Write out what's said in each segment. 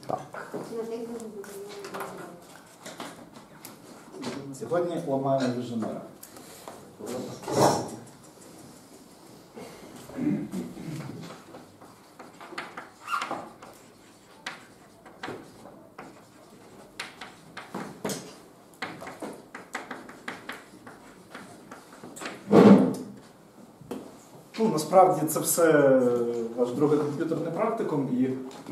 Так. Сьогодні ламаємо віженера. Ну, насправді це все ваш другий комп'ютерний практикум, і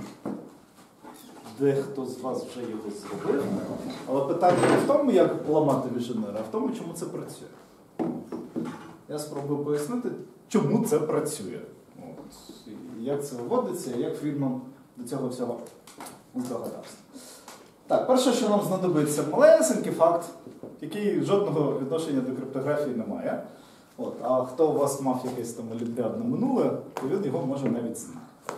дехто з вас вже його зробив. Але питання не в тому, як ламати віженера, а в тому, чому це працює. Я спробую пояснити, чому це працює. От. Як це виводиться, і як Фрідман до цього всього здогадався. Так, перше, що нам знадобиться, малесенький факт, який жодного відношення до криптографії не має. От, а хто у вас мав якесь там олімпіадне минуле, то він його може навіть знати.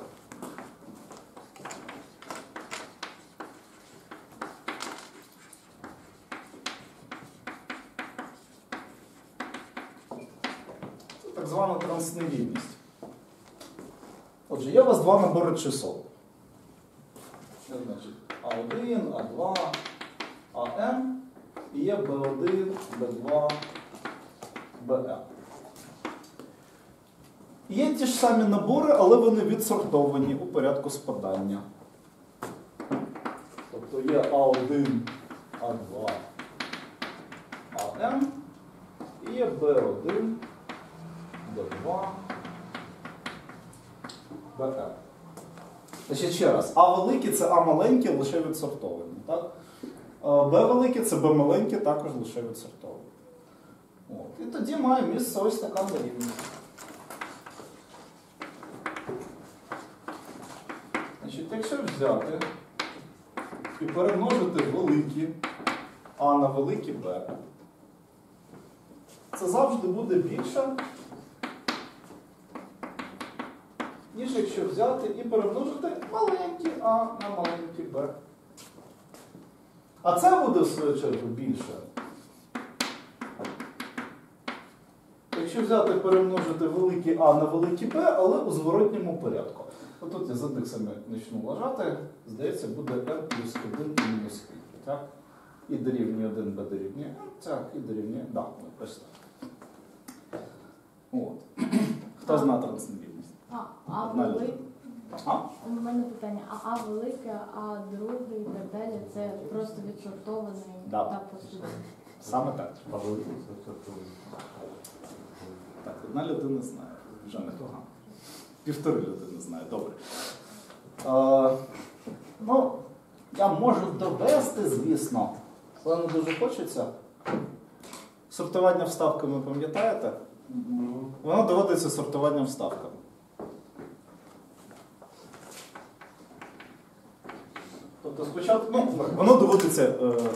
Це так звана трансневільність. Отже, є у вас два набори чисел. Це значить А1, А2, АН і є Б1, Б2, БН. Є ті ж самі набори, але вони відсортовані у порядку спадання. Тобто є А1, А2, АН і є Б1, Б2, БН. Значить, ще раз, А великі – це А маленькі, лише відсортовані. Так? Б великі – це Б маленькі, також лише відсортовані. От. І тоді має місце ось така нерівність. Значить, якщо взяти і перемножити великі А на великі Б, це завжди буде більше, ніж якщо взяти і перемножити маленькі А на маленькі Б. А це буде, в свою чергу, більше. Якщо взяти і перемножити великі А на великі Б, але у зворотньому порядку. Отут я з індексами почну вважати, здається, буде n плюс 1 і мінус π. Так? І дорівнює 1, Б дорівнює n, так, і дорівнює, да, ось так. От. Хто знає трансневільність? А велике. У мене питання, А велике, А друге і так далі, це просто відсортований та послідовний. Саме так. Так, одна людина знає, вже непогано. Півтори людини знає, добре. Ну, я можу довести, звісно, але не дуже хочеться. Сортування вставками, пам'ятаєте? Воно доводиться сортуванням вставками. Тобто спочатку, ну, воно доводиться,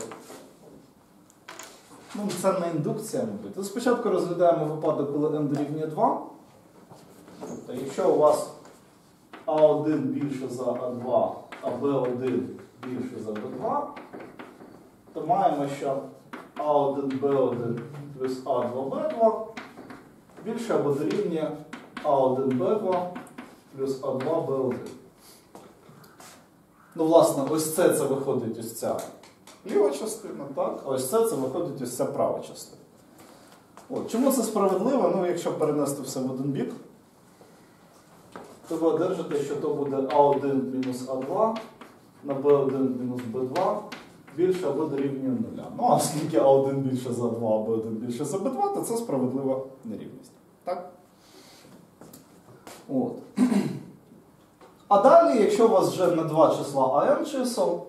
ну, це не індукція, мабуть. Спочатку розглядаємо випадок, коли n дорівнює 2. Тобто, якщо у вас А1 більше за А2, а Б1 більше за Б2, то маємо, що А1, Б1 плюс А2, Б2 більше або дорівнює А1, Б2 плюс А2, Б1. Ну, власне, ось це виходить ось ця ліва частина, так? А ось це виходить ось ця права частина. От. Чому це справедливо? Ну, якщо перенести все в один бік, то ви одержите, що то буде А1 мінус А2 на Б1 мінус Б2 більше або дорівнює 0. Ну, а оскільки А1 більше за 2, а Б1 більше за Б2, то це справедлива нерівність. Так? От. А далі, якщо у вас вже не два числа, а n чисел,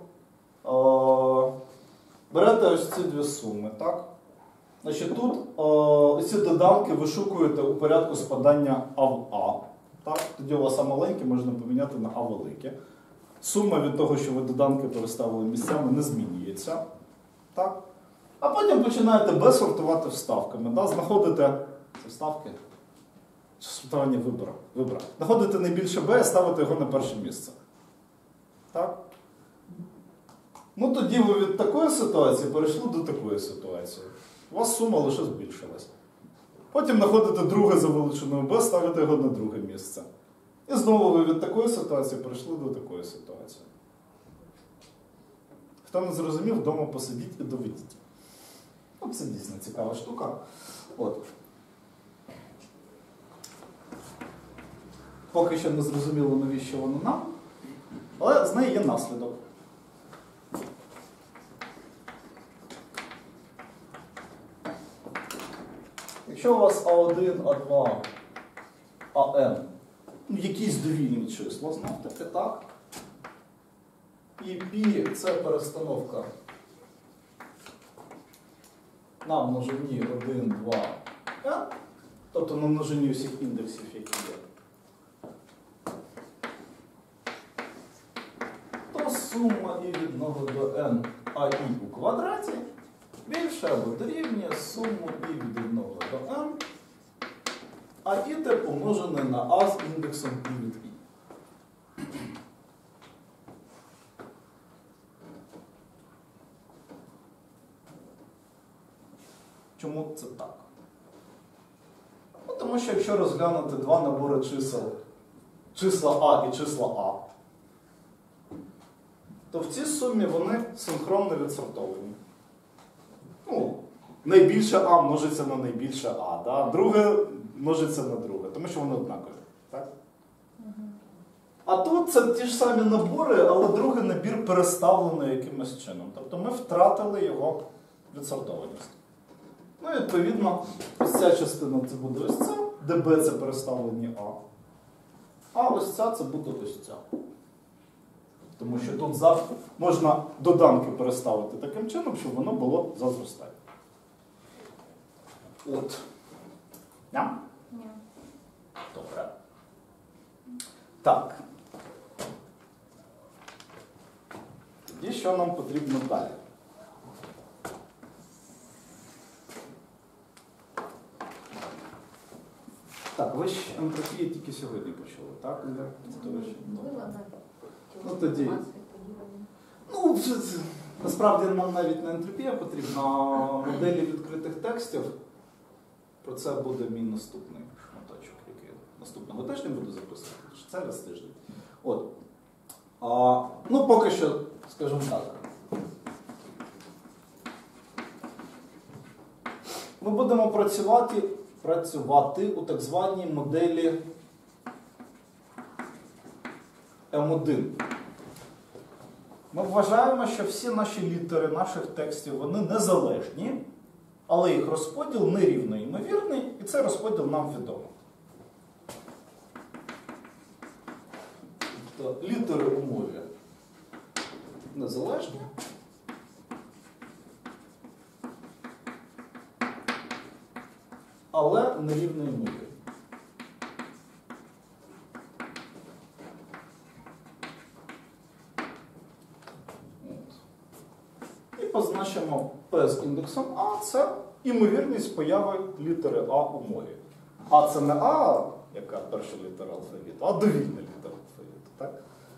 берете ось ці дві суми, так? Значить, тут ось ці доданки вишукуєте у порядку спадання А в А. Так? Тоді у вас А маленьке можна поміняти на А велике. Сума від того, що ви доданки переставили місцями, не змінюється. Так? А потім починаєте Б сортувати вставками. Да? Знаходите ці вставки. Сортування вибора. Знаходите найбільше Б і ставите його на перше місце. Так? Ну тоді ви від такої ситуації перейшли до такої ситуації. У вас сума лише збільшилась. Потім знаходите друге за величиною b, ставите його на друге місце. І знову ви від такої ситуації перейшли до такої ситуації. Хто не зрозумів, вдома посидіть і доведіть. Ну, це дійсно цікава штука. От. Поки що не зрозуміло, навіщо воно нам, але з неї є наслідок. Якщо у вас А1, А2, АН, ну, якісь довільні числа, знов таки, так? І π – це перестановка на множині 1, 2, n, тобто на множині усіх індексів, які є, то сума і від 1 до n аі у квадраті більше або дорівнює суму і від 1 до n аі те помножене на а з індексом і від і. Чому це так? Ну, тому що якщо розглянути два набори чисел, числа А і числа А, то в цій сумі вони синхронно відсортовані. Ну, найбільше А множиться на найбільше А, да? Друге множиться на друге, тому що вони однакові. Так? А тут це ті ж самі набори, але другий набір переставлений якимось чином. Тобто ми втратили його відсортованість. Ну, відповідно, ось ця частина це буде ось ця, де Б це переставлені А. А ось ця це буде ось ця. Тому що тут завжди можна доданки переставити таким чином, щоб воно було за зростання. От. Ням? Ні. Добре. Так. Тоді що нам потрібно далі? Так, ви ж ентропію тільки сьогодні почули, так? Ну тоді. Ну, насправді нам навіть не ентропія потрібна, а моделі відкритих текстів. Про це буде мій наступний шматочок, який наступного тижня буду записувати. Це раз тиждень. От. Ну, поки що, скажімо так. Ми будемо працювати у так званій моделі М1. Ми вважаємо, що всі наші літери наших текстів, вони незалежні, але їх розподіл нерівно ймовірний, і цей розподіл нам відомий. Тобто літери у мові незалежні, але нерівно ймовірні. І позначимо P з індексом А, це імовірність появи літери А у мові. А це не А, яка перша літера алфавіту, а довільна літера алфавіту. Так?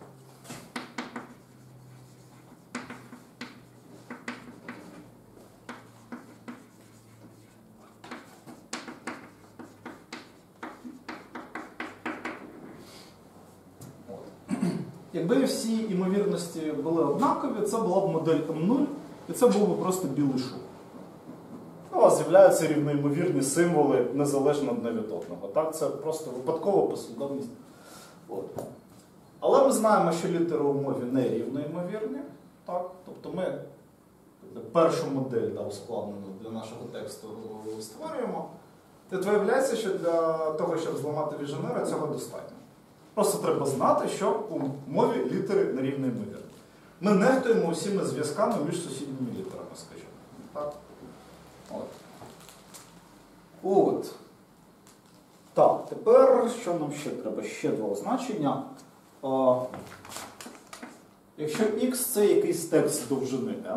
Якби всі ймовірності були однакові, це була б модель М0, і це був би просто білий шум. У вас з'являються рівноімовірні символи незалежно одне від одного. Так? Це просто випадкова послідовність. От. Але ми знаємо, що літери у мові не рівноімовірні. Так? Тобто ми першу модель ускладнену для нашого тексту створюємо. І виявляється, що для того, щоб зламати віженера, цього достатньо. Просто треба знати, що у мові літери нерівноімовірні. Ми нехтуємо усіма зв'язками між сусідніми літерами, скажімо. Так? От. Так, тепер що нам ще треба? Ще два означення. Якщо x це якийсь текст довжини n,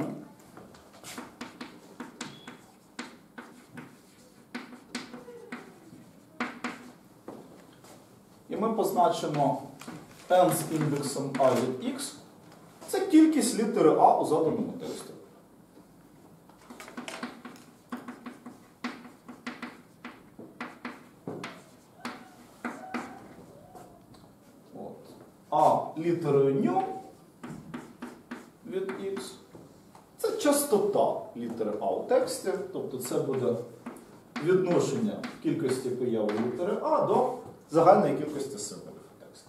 і ми позначимо n з індексом a від x, це кількість літери А у заданому тексті. А літерою ню від x частота літери А у тексті, тобто це буде відношення кількості появи літери А до загальної кількості символів у тексті.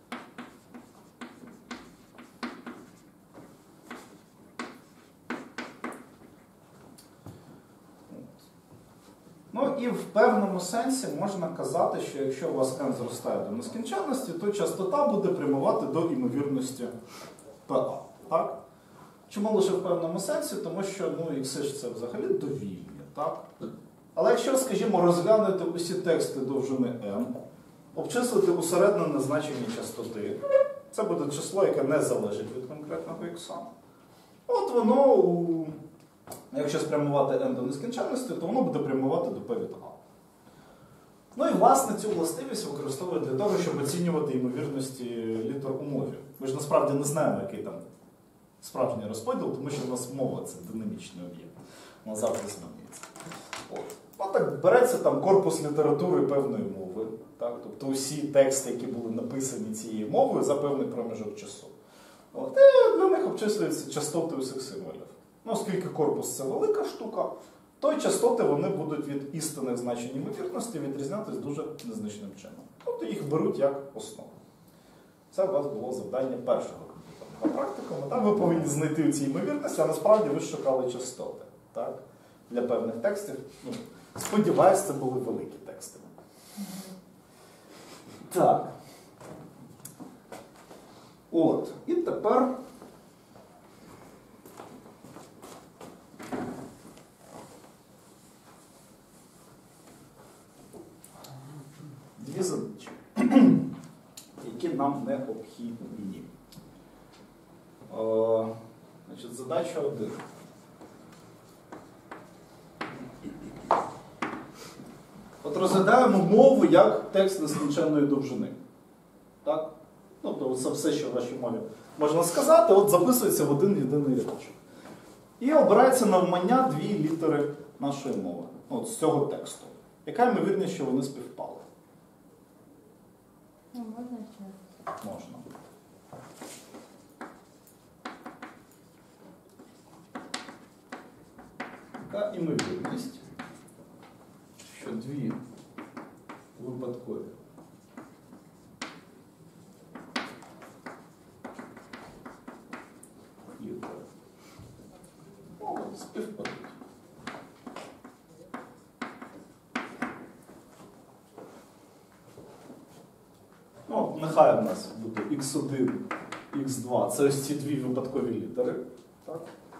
Ну і в певному сенсі можна казати, що якщо у вас n зростає до нескінченності, то частота буде прямувати до імовірності PA. Так? Чому лише в певному сенсі? Тому що ікси ж це взагалі довільні. Так? Але якщо, скажімо, розглянути усі тексти довжини n, обчислити усереднене значення частоти, це буде число, яке не залежить від конкретного ікса. От воно, якщо спрямувати n до нескінченності, то воно буде прямувати до p від a. Ну і, власне, цю властивість використовують для того, щоб оцінювати ймовірності літер у мові. Ми ж насправді не знаємо, який там справжній розподіл, тому що в нас мова – це динамічний об'єкт. Вона завжди змінюється. Так береться там корпус літератури певної мови. Так? Тобто усі тексти, які були написані цією мовою за певний проміжок часу. І для них обчислюються частоти усіх символів. Оскільки корпус – це велика штука, то й частоти вони будуть від істинних значень ймовірності відрізнятися дуже незначним чином. Тобто їх беруть як основу. Це у вас було завдання першого комп'ютерного практикуму. Там ви повинні знайти ці ймовірності, а насправді ви шукали частоти. Так? Для певних текстів. Сподіваюсь, це були великі тексти. Так. От. І тепер дві задачі, які нам необхідні. Значить, задача 1. От розглядаємо мову як текст нескінченної довжини. Так? Тобто це все, що в вашій мові можна сказати, от записується в один єдиний рядочок. І обирається навмання дві літери нашої мови. От з цього тексту. Яка ймовірність, що вони співпали? Можна ще? Можна. Яка ймовірність, що дві випадкові літери співпадуть? Нехай у нас буде x1, x2. Це ось ці дві випадкові літери. Так?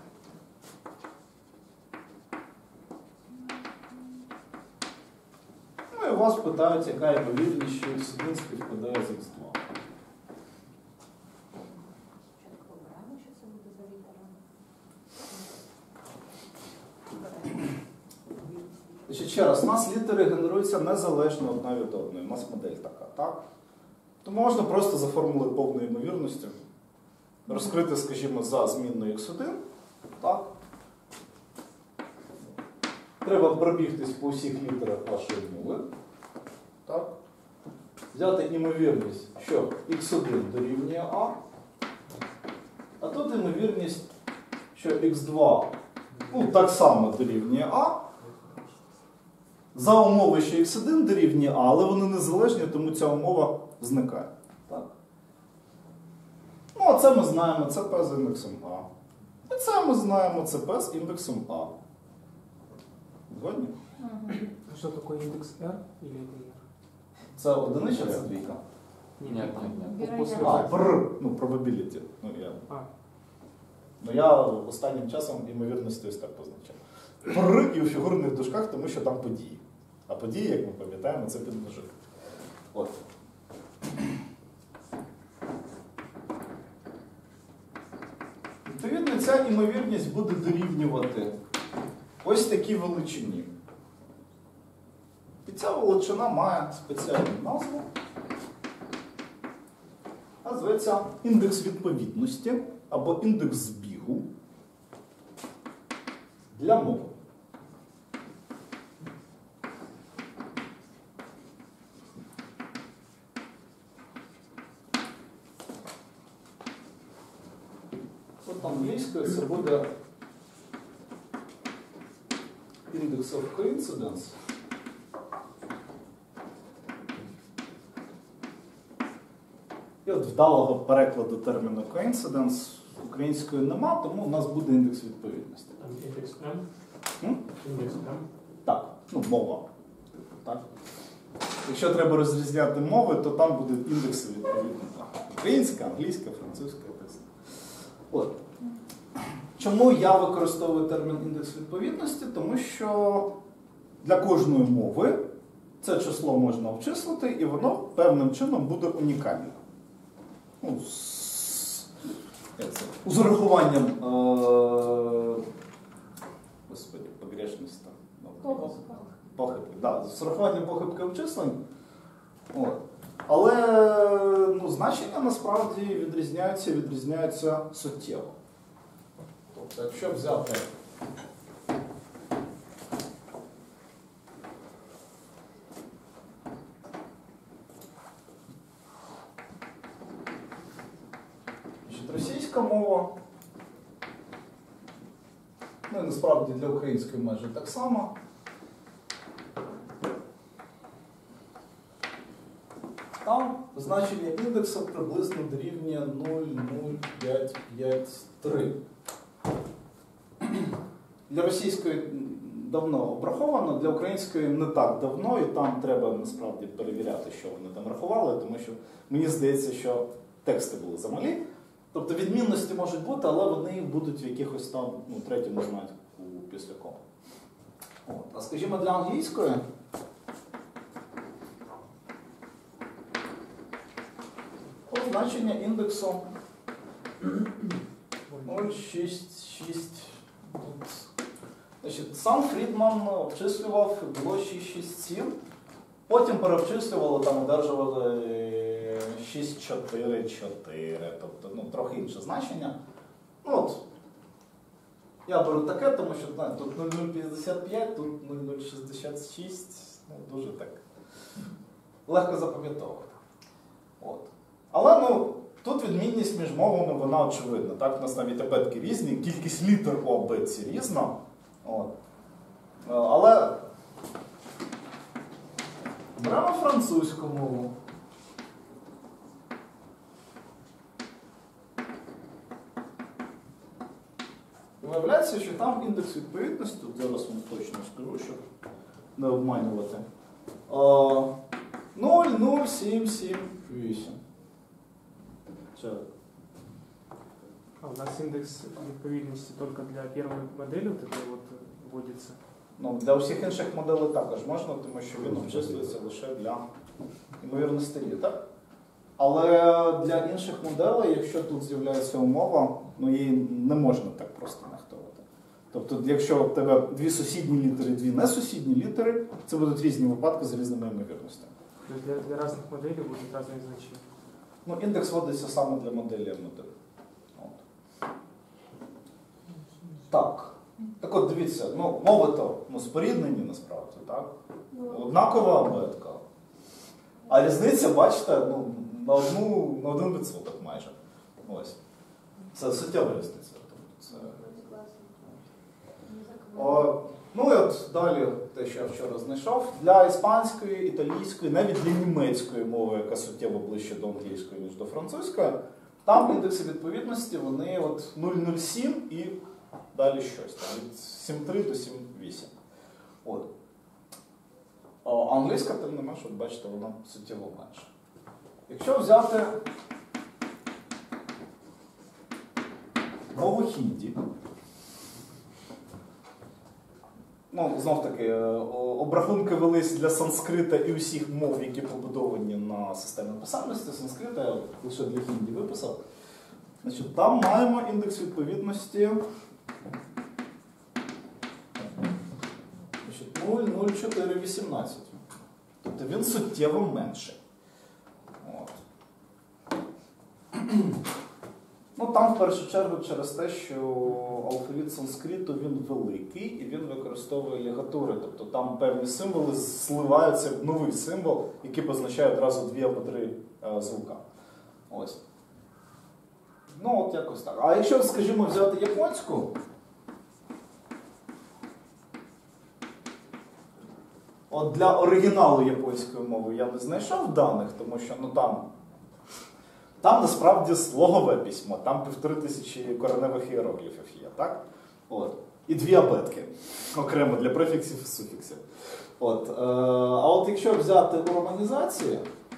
Ну і у вас питають, яка ймовірність, що x1 співпадає з x2. Ще раз, у нас літери генеруються незалежно одна від одної. У нас модель така, так? Тому можна просто за формулою повної ймовірності розкрити, скажімо, за змінною x1. Так? Треба пробігтись по усіх літерах вашої мови. Так? Взяти ймовірність, що x1 дорівнює a, а тут ймовірність, що x2 так само дорівнює a, за умови, що x1 дорівнює a, але вони незалежні, тому ця умова зникає. Так? Ну, а це ми знаємо, це P з індексом A. І це ми знаємо, це P з індексом A. Згодні? Что такое индекс R или это R? Це одиничка, це двійка? Нет. А, probability. Я останнім часом ймовірність ось так позначав. І у фігурних дужках, тому що там події. А події, як ми пам'ятаємо, це підмножик. От. Відповідно, ця ймовірність буде дорівнювати ось такій величині. І ця величина має спеціальну назву. Називається індекс відповідності або індекс збігу для мови. От англійською це буде index of coincidence. І от вдалого перекладу терміну coincidence українською нема, тому у нас буде індекс відповідності. Там індекс M? Індекс M? Так, ну мова. Так. Якщо треба розрізняти мови, то там буде індекси відповідно. Українська, англійська, французька. От. Чому я використовую термін індекс відповідності? Тому що для кожної мови це число можна обчислити, і воно певним чином буде унікальним. Ну, з урахуванням господи, погрешність там. Похибки. Да, з урахуванням похибки обчислень. От. Але ну, значення насправді відрізняються суттєво. Тобто, якщо взяти російська мова, ну і насправді для української майже так само. Там значення індексу приблизно дорівнює 0,0553. Для російської давно обраховано, для української не так давно, і там треба насправді перевіряти, що вони там рахували, тому що мені здається, що тексти були замалі. Тобто відмінності можуть бути, але вони будуть в якихось там третьому знаку після кома. От. А скажімо, для англійської значення індексу 0,66. Значить, сам Фрідман обчислював, було 6,67, потім переобчислювали, там одержували 6,4,4, тобто трохи інше значення. Ну, от, я беру таке, тому що тут 0,055, тут 0,066, дуже так легко запам'ятовувати. От. Але тут відмінність між мовами, вона очевидна. Так? У нас навіть абетки різні, кількість літер у абетці різна. От. Але беремо французьку мову. Виявляється, що там індекс відповідності, тут зараз вам точно скажу, щоб не обманювати, 0,0778. А у нас индекс відповідності тільки для першої моделі вводиться? Для усіх інших моделей також можна, тому що він обчислюється лише для ймовірностей, так? Але для інших моделей, якщо тут з'являється умова, її не можна так просто нехтувати. Тобто, якщо в тебе дві сусідні літери, дві несусідні літери, це будуть різні випадки з різними ймовірностями. Тобто для різних моделей будуть різні значення? Індекс вводиться саме для моделі моделі. Так. Так от дивіться, мови то споріднені насправді, так? Однакова абетка. А різниця, бачите, на 1% майже. Ось. Це суттєва різниця. І от далі те, що я вчора знайшов. Для іспанської, італійської, навіть для німецької мови, яка суттєво ближче до англійської, ніж до французької, там індекси відповідності, вони 0,07 і далі щось. Там від 7,3 до 7,8. От. Англійська, тим не менше, бачите, вона суттєво менша. Якщо взяти мову хінді, знов таки, обрахунки велись для санскрита і усіх мов, які побудовані на системі писемності. Санскрита я лише для хінді виписав. Значить, там маємо індекс відповідності 0,0418. Тобто він суттєво менший. От. Там в першу чергу через те, що алфавіт санскриту він великий і він використовує лігатури. Тобто там певні символи зливаються в новий символ, який позначає одразу 2 або 3 звука. Ось. От якось так. А якщо, скажімо, взяти японську, От для оригіналу японської мови я не знайшов даних, тому що ну, там насправді слогове письмо, там 1500 кореневих іерогліфів є, так? От. І 2 абетки окремо для префіксів і суфіксів. От. А от якщо взяти у романізації,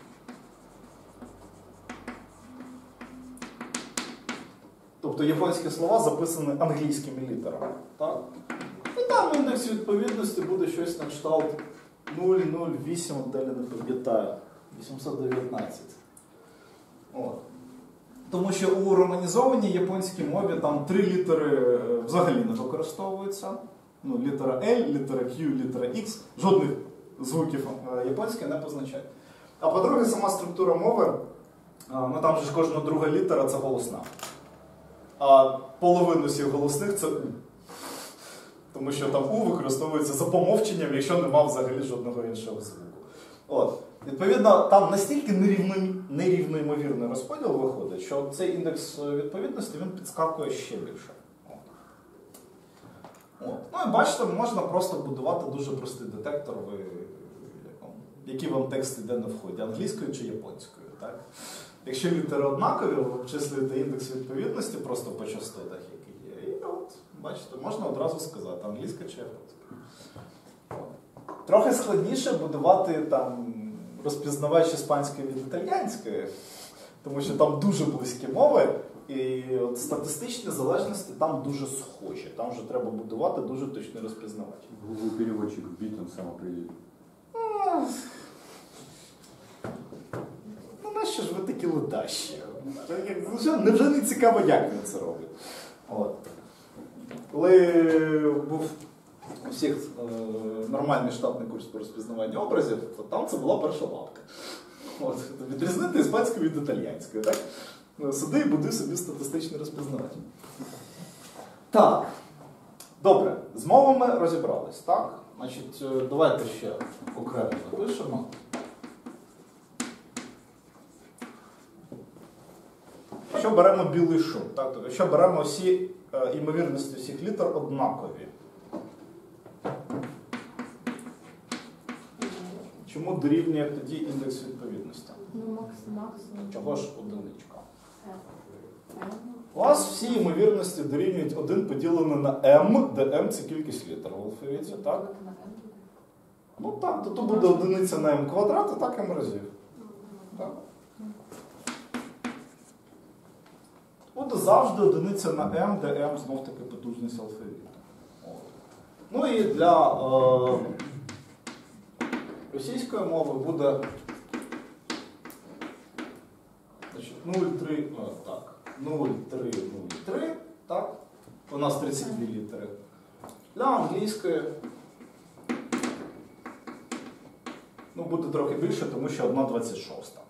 тобто японські слова записані англійськими літерами, так? І там індекс відповідності буде щось на кшталт 008, далі не пам'ятаю, 819. От. Тому що у романізованій японській мові там 3 літери взагалі не використовуються. Ну, літера L, літера Q, літера X, жодних звуків японське не позначають. А по-друге, сама структура мови, ну там же ж кожна друга літера це голосна. А половину всіх голосних це У. Тому що там У використовується за помовченням, якщо нема взагалі жодного іншого звуку. От. Відповідно, там настільки нерівноімовірний розподіл виходить, що цей індекс відповідності він підскакує ще більше. От. Ну і бачите, можна просто будувати дуже простий детектор, який вам текст йде на вході, англійською чи японською. Так? Якщо літери однакові, ви обчислюєте індекс відповідності просто по частотах, які є. І от, бачите, можна одразу сказати, англійська чи японська. Трохи складніше будувати там розпізнавач іспанської від італійської, тому що там дуже близькі мови, і от статистичні залежності там дуже схожі. Там вже треба будувати дуже точний розпізнавач. Google переводчик вбит, он сам определит. Ну, нащо ж ви такі ледащі? Невже не цікаво, як він це робить? От. Коли був у всіх нормальний штатний курс по розпізнаванню образів, то там це була перша лапка. От. Відрізнити іспанську від італійської. Так? Сиди і будуй собі статистичний розпізнавач. Так. Добре, з мовами розібрались, так? Значить, давайте ще окремо запишемо. Якщо беремо білий шум, так? Тобто, якщо беремо всі ймовірності всіх літер однакові. Чому дорівнює тоді індекс відповідності? Ну, максимум. Чого ж одиничка? У вас всі ймовірності дорівнюють 1 поділено на m, де m – це кількість літер в алфавіті, так? Ну так, то буде одиниця на m квадрат, і так m разів. Так? Буде завжди одиниця на m, де m знов-таки потужність алфавіту. Ну і для російської мови буде 0,3, так, 0,3, так? У нас 32 літери. Для англійської буде трохи більше, тому що 1,26.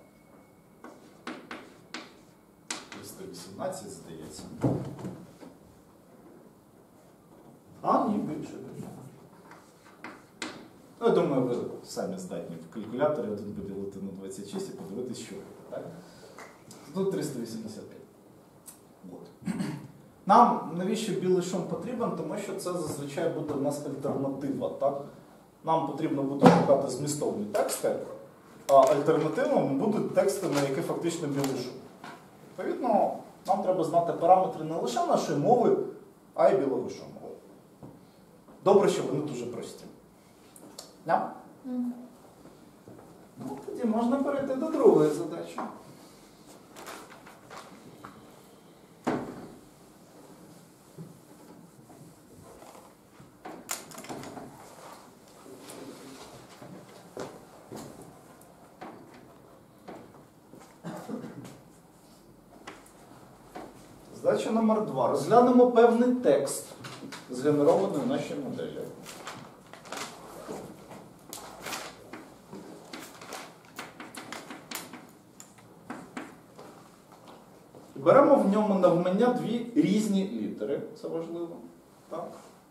318, здається. А, ні, більше. Ну, я думаю, ви самі здатні в калькуляторі один поділити на 26 і подивитись, що так? Тут 385. От. Нам навіщо білий шум потрібен? Тому що це зазвичай буде в нас альтернатива. Так? Нам потрібно буде шукати змістовні тексти, а альтернативами будуть тексти, на які фактично білий шум. Відповідно, нам треба знати параметри не лише нашої мови, а й білого шуму. Добре, що вони дуже прості. Yeah? Ну, тоді можна перейти до другої задачі. Задача номер 2. Розглянемо певний текст, згенерований в нашій моделі. Беремо в ньому навмання 2 різні літери, це важливо. Так?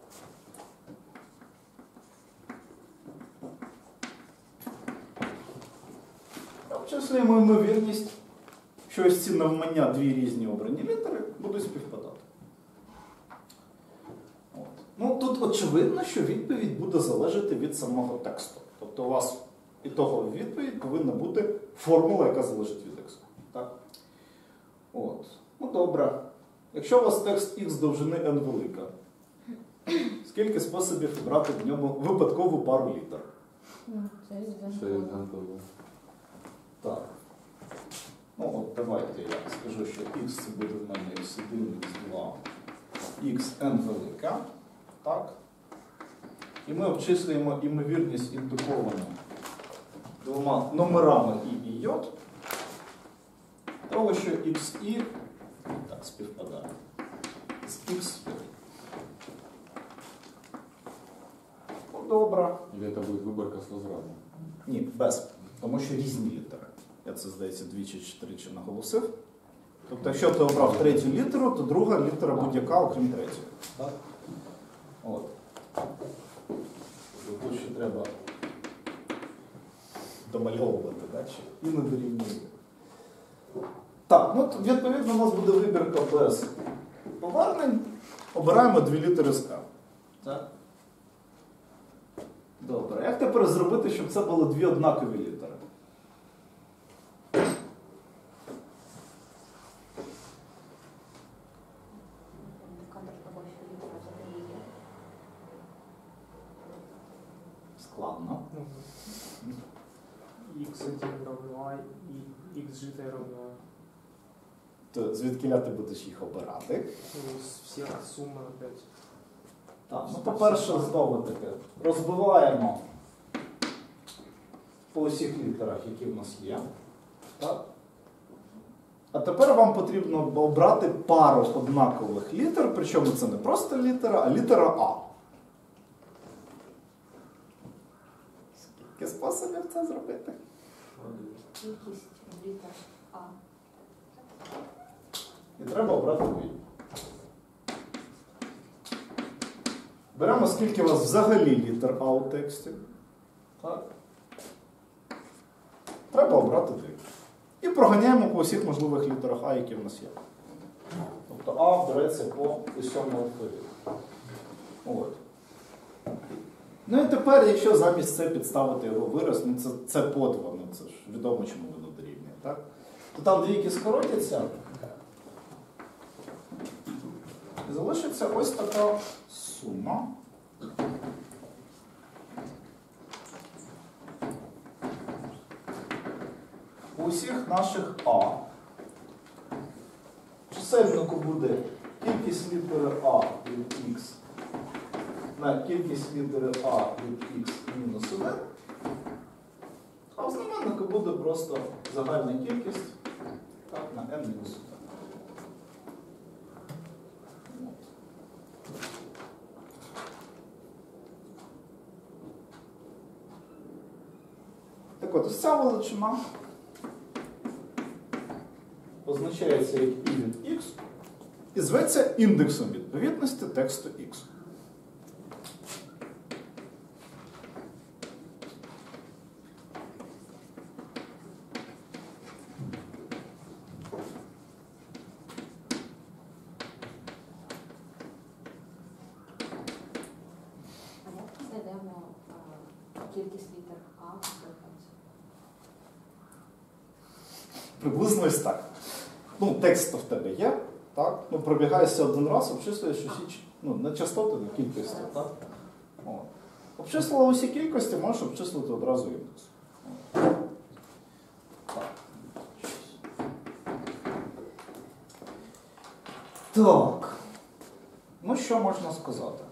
Обчислюємо ймовірність, що ось ці навмання 2 різні обрані літери будуть співпадати. От. Ну, тут очевидно, що відповідь буде залежати від самого тексту. Тобто у вас ітогова відповідь повинна бути формула, яка залежить від x. Так? От. Ну добре. Якщо у вас текст x довжини n велика, скільки способів обрати в ньому випадкову пару літер? Ну, це Це зв'язково. однаково. Так. Ну от давайте я скажу, що x це буде в мене x1, x2, xn велика. Так? І ми обчислюємо імовірність індуковану двома номерами і j, того, що xi так, співпадає з x. Ну, добре. Или это будет выборка с возвратом? Ні, без. Тому що різні літери. Я це, здається, двічі чи тричі наголосив. Тобто, якщо ти обрав третю літеру, то друга літера будь-яка, окрім третьої. Так? От. Тут ще треба домальовувати, так? І не дорівнює. Так, ну відповідно у нас буде вибірка без повернень. Обираємо дві літери з F. Так? Добре. Як тепер зробити, щоб це було дві однакові літери? Складно. x1 равно a и xgt равно a. То звідкіля ти будеш їх обирати? Ну, всі суми опять. Так, ну по-перше, знову таки, розбиваємо по усіх літерах, які в нас є. Так? А тепер вам потрібно обрати пару однакових літер, причому це не просто літера, а літера А. Скільки способів це зробити? Кількість літер А. І треба обрати дві. Беремо, скільки у вас взагалі літер А у тексті. Так. Треба обрати дві. І проганяємо по усіх можливих літерах А, які в нас є. Тобто А береться по усьому алфавіту. От. Ну і тепер, якщо замість це підставити його вираз, ну це подва, ну це ж відомо, чому воно дорівнює, так? То там двійки скоротяться. І залишиться ось така сума. У усіх наших А. В чисельнику буде кількість літери А від Х на кількість літери А від Х мінус 1. А в знаменнику буде просто загальна кількість так, на n мінус 1. Так от, ось ця величина позначається як і від x і зветься індексом відповідності тексту x. А як ми знайдемо кількість літер А в тексті? Приблизно ось так. Ну, текст в тебе є, так? Ну, пробігаєшся один раз, обчислюєш усі, ну, не частоти, не кількості, так? О. Обчислила усі кількості, можеш обчислити одразу індекс. Так. Так. Ну, що можна сказати?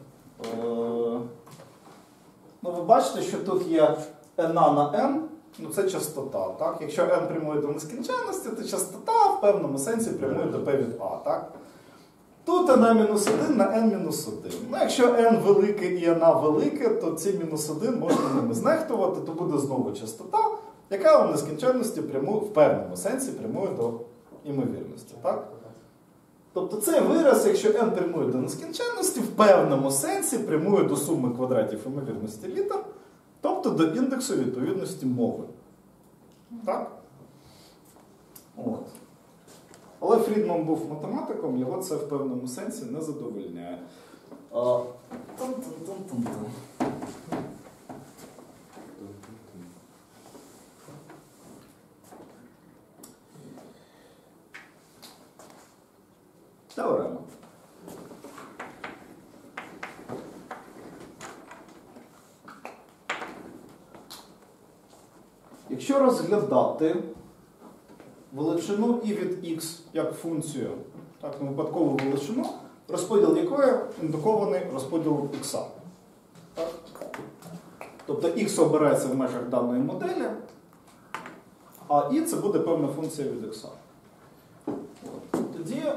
Ну, ви бачите, що тут є n на n, ну це частота, так? Якщо n прямує до нескінченності, то частота в певному сенсі прямує до p від a, так? Тут n-1 на n-1. Ну, якщо n велике і n велике, то ці -1 можна ними знехтувати, то буде знову частота, яка в нескінченності прямує, в певному сенсі прямує до імовірності, так? Тобто цей вираз, якщо n прямує до нескінченності, в певному сенсі прямує до суми квадратів імовірності літер, тобто до індексу відповідності мови. Так? От. Але Фрідман був математиком, його це в певному сенсі не задовольняє. Теорема. Якщо розглядати величину і від x як функцію, так, випадкову величину, розподіл якої індукований розподілом x. Тобто x обирається в межах даної моделі, а і це буде певна функція від x. Тоді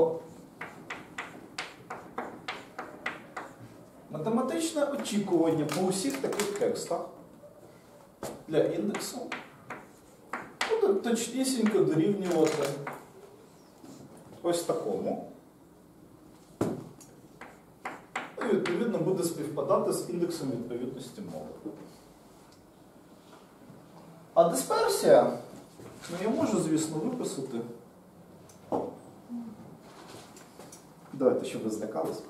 математичне очікування по усіх таких текстах для індексу буде точнісінько дорівнювати ось такому. І відповідно буде співпадати з індексом відповідності мови. А дисперсія, ну я можу, звісно, виписати. Давайте, щоб ви злякались.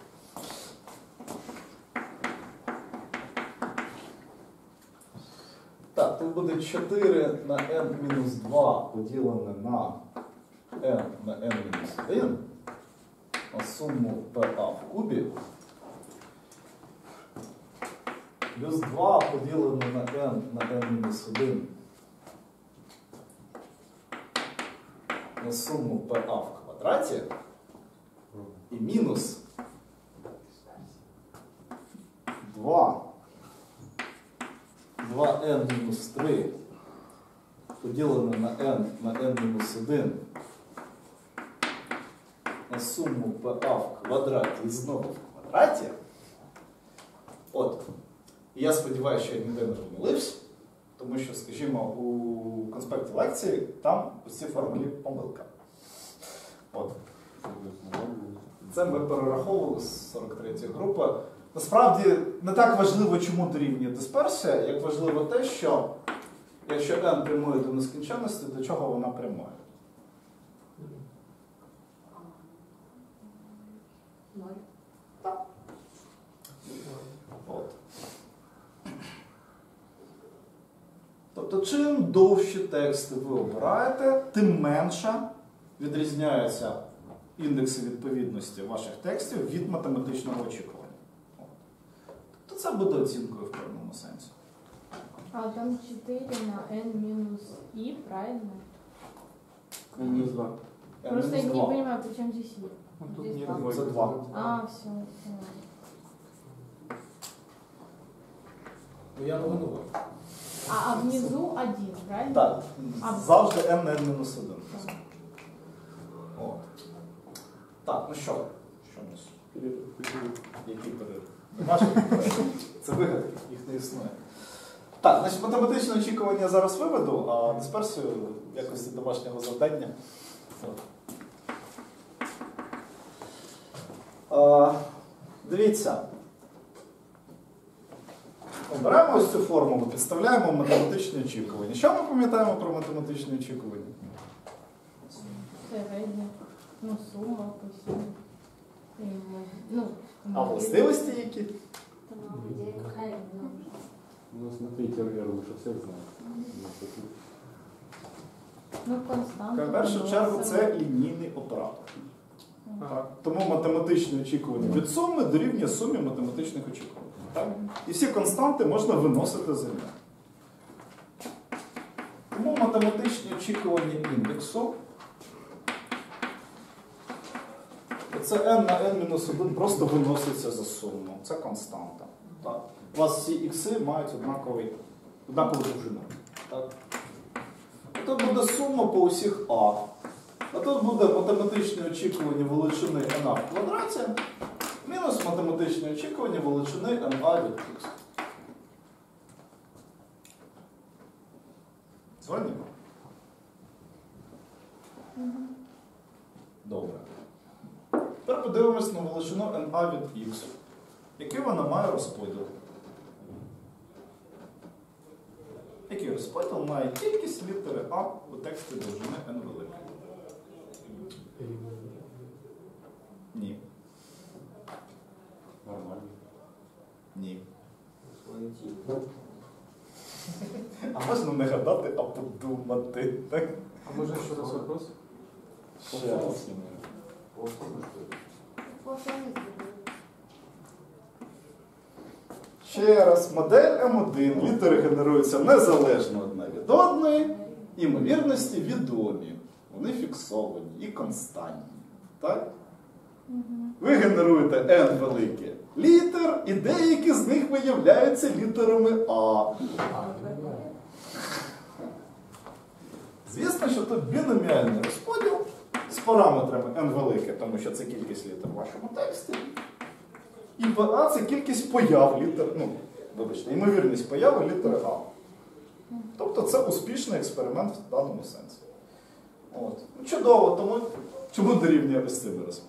Так, тут буде 4 на n-2 поділене на n на n-1 на суму PA в кубі. Плюс 2 поділене на n на n-1 на суму PA в квадраті. І мінус 2n-3 поділене на n на n-1 на суму PA в квадраті і знову в квадраті. От. І я сподіваюся, що я ніде не помилився, тому що, скажімо, у конспекті лекції там у цій формулі помилка. От. Це ми перераховували з 43-ї групи. Насправді, не так важливо, чому дорівнює дисперсія, як важливо те, що якщо n прямує до нескінченності, до чого вона прямує? Так. От. Тобто, чим довші тексти ви обираєте, тим менше відрізняються індекси відповідності ваших текстів від математичного очікування. Тобто це буде оцінкою в певному сенсі. А там 4 на n минус i, правильно? Минус 2. Просто я не понимаю, при чем здесь i. Ну, тут Здесь нет два. двойки. Це 2. А, все. Ну, я не винував. А внизу 1, правильно? Так, завжди n на n-1. От. Так, ну що? Що у нас? Який перерив? Це вигадки, їх не існує. Так, значить, математичне очікування я зараз виведу, а дисперсію в якості домашнього завдання. Дивіться. Беремо ось цю формулу, підставляємо математичне очікування. Що ми пам'ятаємо про математичне очікування? Середня. Ну, сума, посума. Ну, А властивості які? Ну, смотрите, я думаю, что всех знает. Ну, константа. В першу чергу це лінійний оператор. Так. Тому математичне очікування від суми дорівнює сумі математичних очікувань. Так? І всі константи можна виносити за нього. Тому математичні очікування індексу це n на n-1 просто виноситься за суму. Це константа. Так. У вас всі ікси мають однакову довжину. Так. Тут буде сума по усіх а. А тут буде математичне очікування величини n в квадраті мінус математичне очікування величини na від x. Зрозуміло? Добре. Тепер подивимось на величину na від x. Який вона має розподіл? Який розподіл має кількість літери А у тексті довжини n великої? Ні. Нормально. Ні. А можна не гадати, а подумати. Так? А можно еще раз вопрос? Ще раз. Ще раз, модель М1. Літери генеруються незалежно одна від одної, імовірності відомі. Вони фіксовані і константні. Так? Ви генеруєте n великі літер, і деякі з них виявляються літерами А. Звісно, що тут біноміальний розподіл з параметрами n велике, тому що це кількість літер в вашому тексті. І А це кількість появ літер, вибачте, ймовірність появи літери А. Тобто це успішний експеримент в даному сенсі. От. Чудово, тому чому дорівнює ось цей вираз?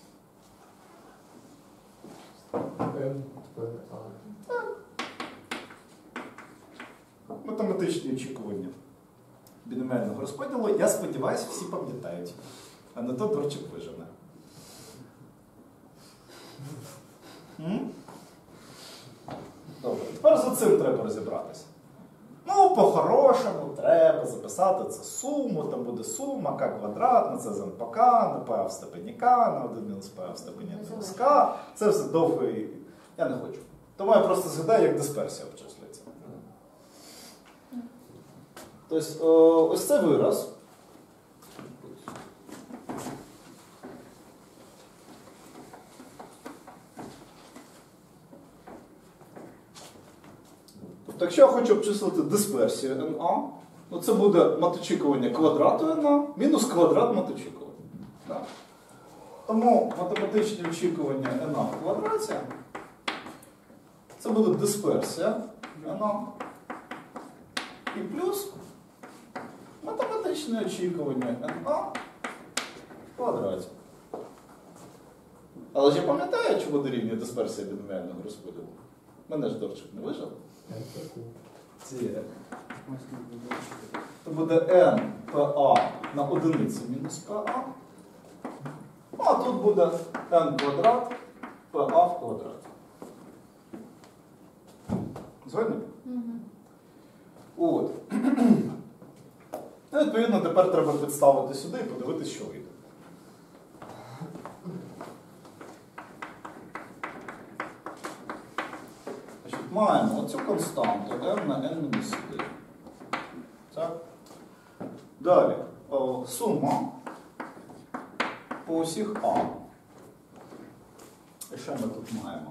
Математичні очікування біноміального розподілу, я сподіваюся, всі пам'ятають. А не то Дорчик вижене. Добре, тепер за цим треба розібратися. По-хорошому треба записати це суму, там буде сума k квадратна, це з n по k, на p в степені k, на 1 мінус p в степені мінус k. Це все довго і я не хочу. Тому я просто згадаю, як дисперсія обчислюється. Тобто, ось це вираз. Тобто, якщо я хочу обчислити дисперсію NA, це буде маточікування квадрату NA мінус квадрат маточікування. Так. Тому математичні очікування NA в квадраті це буде дисперсія NA і плюс математичне очікування NA в квадраті. Але ж я пам'ятаю, чому дорівнює дисперсія біноміального розподілу? Мене ж Дорчик не вижив. Це буде n pa на одиницю мінус pa. А тут буде n квадрат pa в квадраті. Згодні? От. Відповідно, тепер треба підставити сюди і подивитися, що вийде. Маємо оцю константу m на n-1. Так? Далі. Сума по осіх А. І що ми тут маємо?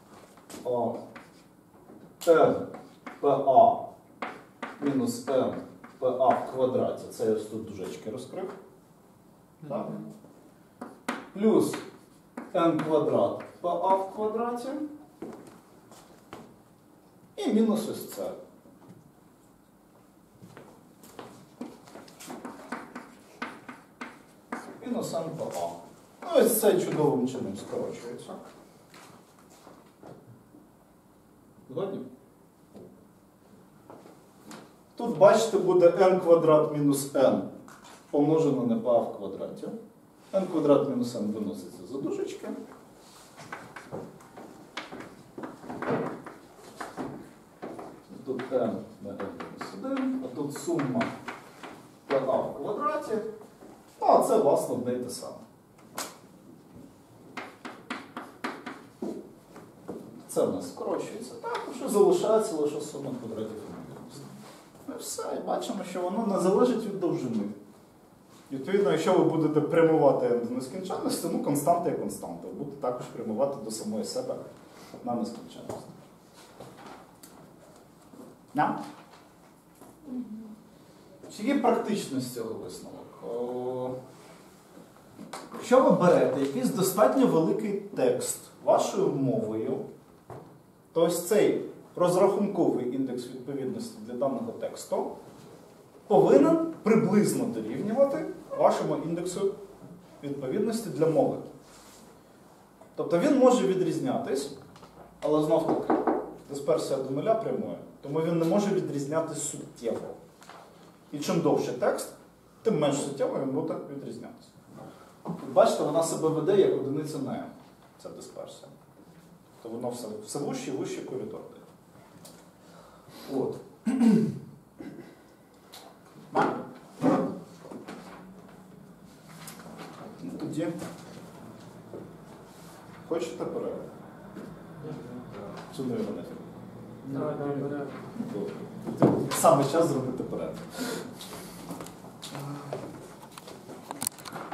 n pa мінус n pa в квадраті. Це я ось тут дужечки розкрив. Так? Плюс n квадрат pa в квадраті. І мінус ось це. Мінус n по А. Ось це чудовим чином скорочується. Згодні? Тут, бачите, буде n квадрат мінус n помножено на pa в квадраті. n квадрат мінус n виноситься за дужечки. Тут n на n-1, а тут сума pa в квадраті. А це, власне, одне й те саме. Це в нас скорочується так, що залишається лише сума квадратів ймовірності. І все, і бачимо, що воно не залежить від довжини. Відповідно, якщо ви будете прямувати n до нескінченності, константа є константа. Ви будете також прямувати до самої себе на нескінченність. Yeah. Чи є практичність з цього висновок? Якщо ви берете якийсь достатньо великий текст вашою мовою, то ось цей розрахунковий індекс відповідності для даного тексту повинен приблизно дорівнювати вашому індексу відповідності для мови. Тобто він може відрізнятись, але знов-таки дисперсія до нуля прямує. Тому він не може відрізнятися суттєво. І чим довше текст, тим менш суттєво він буде відрізнятися. Бачите, вона себе веде як одиниця на m. Це дисперсія. Тобто воно все вужче і вужче коридор дає. От. Тоді Хочете перерву? Чи не нафіг? Да, да, да. Добре. Саме час зробити перерву.